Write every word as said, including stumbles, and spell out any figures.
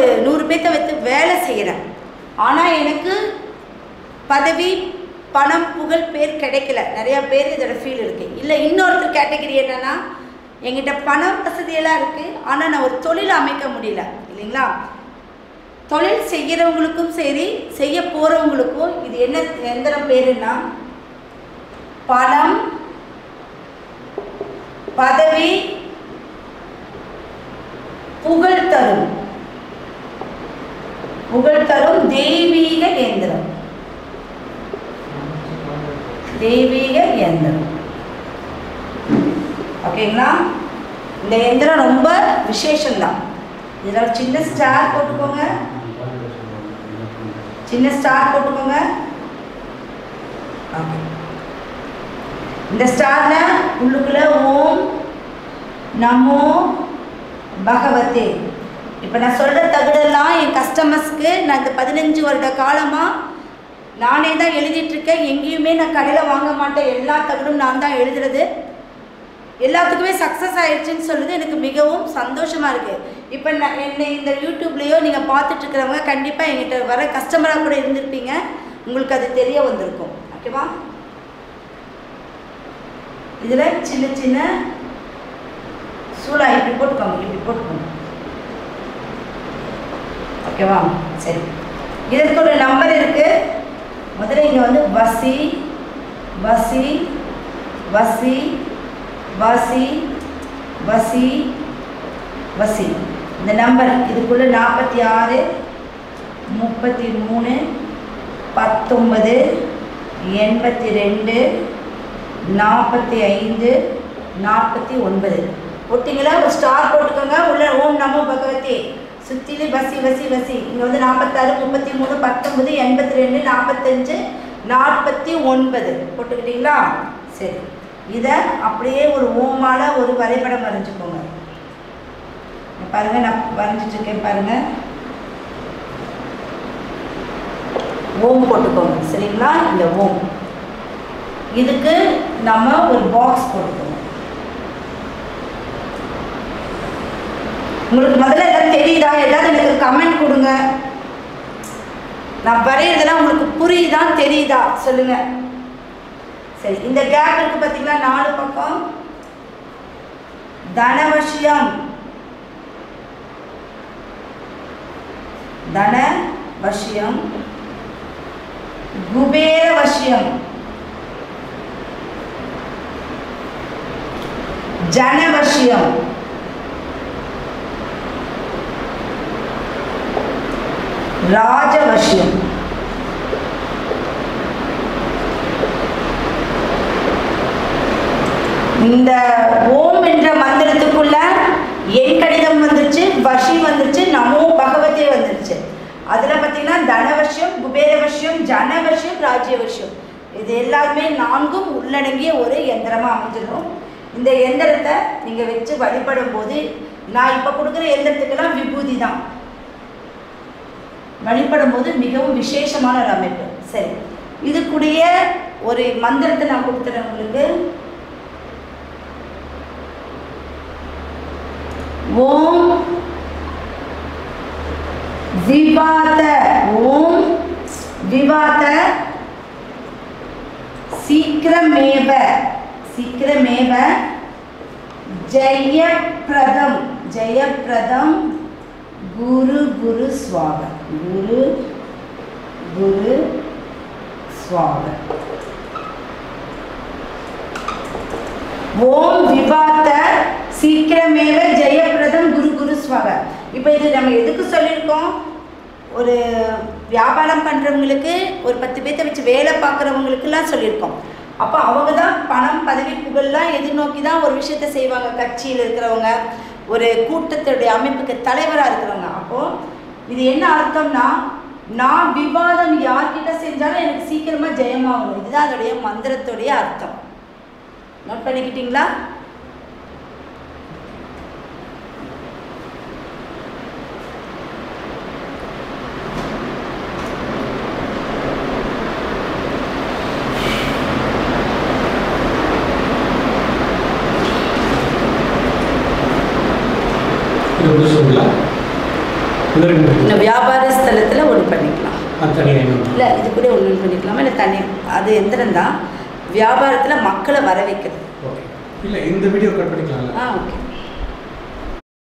நூறு பேர்த்த வைத்து வேலை செய்கிறேன், ஆனால் எனக்கு பதவி பணம் புகழ் பேர் கிடைக்கல. நிறையா பேர் இதோட ஃபீல் இருக்குது. இல்லை இன்னொருத்தர் கேட்டகரி என்னென்னா, என்கிட்ட பணம் வசதியெல்லாம் இருக்குது, ஆனால் நான் ஒரு தொழில் அமைக்க முடியல இல்லைங்களா. தொழில் செய்கிறவங்களுக்கும் சரி செய்ய போகிறவங்களுக்கும் இது என்ன எந்திரம் பேருன்னா, பணம் பதவி புகழ் தரும் புகழ் தரும் தெய்வீக இயந்திரம். தெய்வீக இயந்திரம் ஓகேங்களா. இந்த இயந்திரம் ரொம்ப விசேஷம்தான். இதில் சின்ன ஸ்டார் போட்டுக்கோங்க, சின்ன ஸ்டார் போட்டுக்கோங்க. ஓகே, இந்த ஸ்டார்ல உள்ளுக்குள்ள ஓம் நமோ பகவதே. இப்போ நான் சொல்கிற தகுடெல்லாம் என் கஸ்டமர்ஸ்க்கு நான் இந்த பதினஞ்சு வருட காலமாக நானே தான் எழுதிட்டுருக்கேன். எங்கேயுமே நான் கடையில் வாங்க மாட்டேன். எல்லா தகுடும் நான் தான் எழுதுறது. எல்லாத்துக்குமே சக்ஸஸ் ஆகிடுச்சின்னு சொல்லுது. எனக்கு மிகவும் சந்தோஷமாக இருக்குது. இப்போ நான் என்னை இந்த யூடியூப்லேயோ நீங்கள் பார்த்துட்ருக்கிறவங்க கண்டிப்பாக எங்கிட்ட வர கஸ்டமராக கூட இருந்திருப்பீங்க. உங்களுக்கு அது தெரிய வந்திருக்கும். ஓகேவா. இதில் சின்ன சின்ன சூளா இப்படி போட்டுக்கோங்க, இப்படி போட்டுக்கோங்க. ஓகேவா. சரி, இதற்கு ஒரு நம்பர் இருக்குது. முதல்ல இங்கே வந்து வசி வசி வசி வசி வசி வசி இந்த நம்பர் இதுக்குள்ளே நாற்பத்தி ஆறு முப்பத்தி மூணு பத்தொன்பது எண்பத்தி ரெண்டு நாற்பத்தி ஐந்து நாற்பத்தி ஒன்பது போட்டிங்களா. ஒரு ஸ்டார் போட்டுக்கோங்க. உள்ள ஓம் நமோ பகவதி சுற்றிலே வசி வசி வசி. இங்கே வந்து நாற்பத்தாறு முப்பத்தி மூணு பத்தொன்பது எண்பத்தி ரெண்டு நாற்பத்தஞ்சு நாற்பத்தி ஒன்பது போட்டுக்கிட்டீங்களா. சரி, இதை அப்படியே ஒரு ஓமால ஒரு வரைபடம் வரைஞ்சிக்கோங்க. பாருங்க, நான் வரைஞ்சிட்டு இருக்கேன் பாருங்க. ஓம் போட்டுக்கோங்க. சரிங்களா. இந்த ஓம் இதுக்கு நம்ம ஒரு பாக்ஸ் போட்டுக்கோங்க. உங்களுக்கு முதல்ல எல்லாம் தெரியுதா? ஏதாவது எனக்கு கமெண்ட் கொடுங்க. நான் வரையறதெல்லாம் உங்களுக்கு புரியுதா தெரியுதா சொல்லுங்க. சரி, இந்த கேப் இருக்கு பார்த்தீங்களா, நாலு பக்கம். தனவசியம் தனவசியம் குபேர வசியம் ஜனவசியம் ராஜவசியம். இந்த ஓம் என்ற மந்திரத்துக்குள்ள என் கடிதம் வந்துருச்சு, வசி வந்துருச்சு, நமோ பகவதே வந்துருச்சு. அதில் பார்த்தீங்கன்னா தனவசியம் குபேரவசியம் ஜனவசியம் ராஜ்யவசியம் இது எல்லாருமே நான்கும் உள்ளடங்கிய ஒரு எந்திரமாக அமைஞ்சிடும். இந்த எந்திரத்தை நீங்கள் வச்சு வழிபடும் போது, நான் இப்போ கொடுக்குற எந்திரத்துக்கெல்லாம் விபூதி தான், வழிபடும் போது மிகவும் விசேஷமான ஒரு அமைப்பு. சரி, இதுக்குடைய ஒரு மந்திரத்தை நான் கொடுத்துறேன் உங்களுக்கு. ஓம் விவாத ஓம் விவாத சீக்கிரமேவ சீக்கிரமேவ ஜெயப்பிரதம் ஜெயப்பிரதம் குரு குரு ஸ்வாக குரு குரு ஸ்வாக. ஓம் விவாத சீக்கிரமேவ ஜெயப்பிரதம் குரு குரு ஸ்வாக. இப்போ இது நம்ம எதுக்கு சொல்லியிருக்கோம்? ஒரு வியாபாரம் பண்ணுறவங்களுக்கு, ஒரு பத்து பேர்த்த வச்சு வேலை பார்க்குறவங்களுக்குலாம் சொல்லியிருக்கோம். அப்போ அவங்க தான் பணம் பதவி புகழ்லாம் எதிர்நோக்கி தான் ஒரு விஷயத்த செய்வாங்க. கட்சியில் இருக்கிறவங்க, ஒரு கூட்டத்துடைய அமைப்புக்கு தலைவராக இருக்கிறவங்க. அப்போது இது என்ன அர்த்தம்னா, நான் விவாதம் யார்கிட்ட செஞ்சாலும் எனக்கு சீக்கிரமாக ஜெயமாகணும். இதுதான் அதோடைய மந்திரத்துடைய அர்த்தம். நோட் பண்ணிக்கிட்டீங்களா? எப்படி சொல்லலாம்? இன்னும் வியாபார ஸ்தலத்தில் ஒன்று பண்ணிக்கலாம். இல்லை இது கூட ஒன்று பண்ணிக்கலாமா? இல்லை தனி அது எந்திரம் தான். வியாபாரத்தில் மக்களை வர வைக்கிறது. இல்லை இந்த வீடியோ கட் பண்ணிக்கலாம். ஆ ஓகே.